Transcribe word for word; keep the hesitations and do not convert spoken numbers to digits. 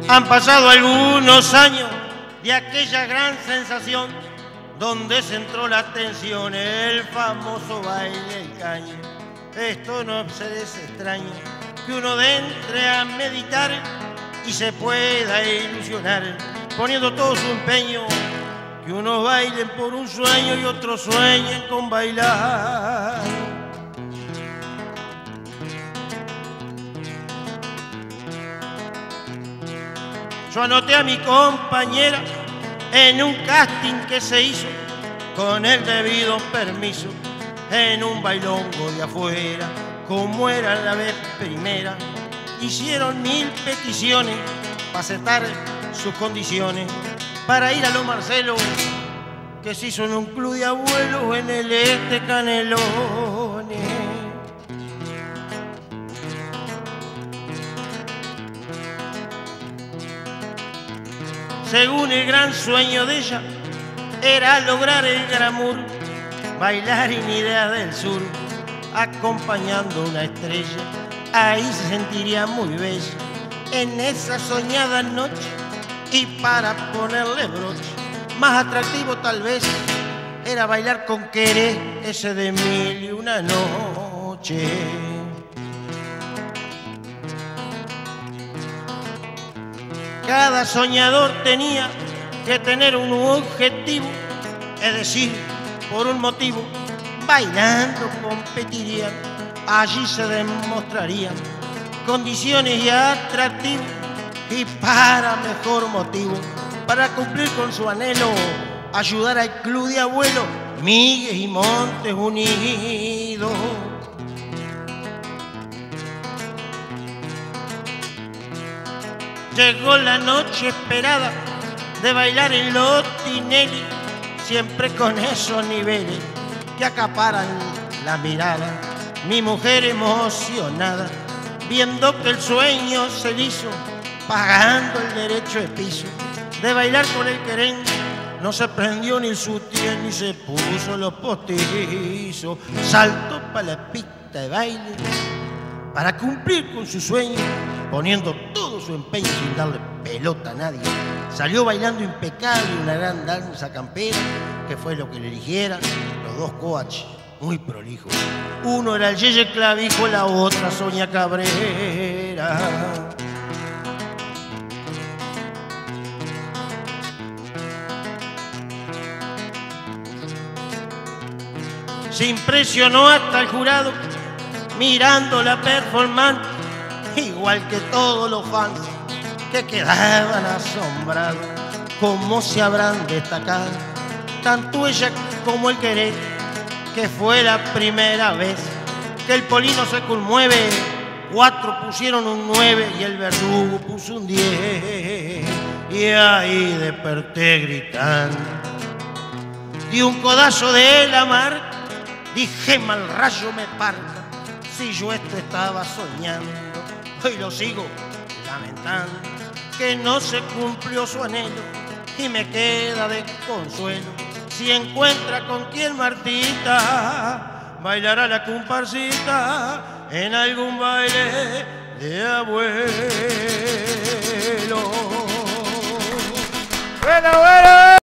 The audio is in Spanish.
Han pasado algunos años de aquella gran sensación donde se entró la atención, el famoso baile del caño. Esto no se es extraño que uno entre a meditar y se pueda ilusionar, poniendo todo su empeño, que unos bailen por un sueño y otros sueñen con bailar. Yo anoté a mi compañera en un casting que se hizo con el debido permiso, en un bailongo de afuera, como era la vez primera. Hicieron mil peticiones para aceptar sus condiciones, para ir a los Marcelo, que se hizo en un club de abuelos en el este Canelones. Según el gran sueño de ella, era lograr el glamour, bailar en Ideas del Sur, acompañando una estrella. Ahí se sentiría muy bella en esa soñada noche, y para ponerle broche, más atractivo tal vez era bailar con Querés, ese de Mil y Una Noche. Cada soñador tenía que tener un objetivo, es decir, por un motivo, bailando competirían, allí se demostrarían condiciones y atractivos, y para mejor motivo, para cumplir con su anhelo, ayudar al club de abuelos Miguel y Montes Unidos. Llegó la noche esperada de bailar en los Tinelli, siempre con esos niveles que acaparan la mirada. Mi mujer emocionada, viendo que el sueño se le hizo, pagando el derecho de piso de bailar con el querén, no se prendió ni el sutién ni se puso los postizos. Saltó para la pista de baile para cumplir con su sueño, poniendo todo su empeño sin darle pelota a nadie. Salió bailando impecable una gran danza campera, que fue lo que le eligieran los dos coaches muy prolijos. Uno era el Yeye Clavijo, la otra Sonia Cabrera. Se impresionó hasta el jurado mirando la performance, igual que todos los fans que quedaban asombrados. Cómo se habrán destacado tanto ella como el Querés, que fue la primera vez que el Polino se conmueve. Cuatro pusieron un nueve y el Verdugo puso un diez. Y ahí desperté gritando, di un codazo de la mar, dije mal rayo me parta, si yo esto estaba soñando. Hoy lo sigo lamentando, que no se cumplió su anhelo, y me queda de consuelo si encuentra con quien Martita bailará la comparsita en algún baile de abuelo. Bueno, bueno.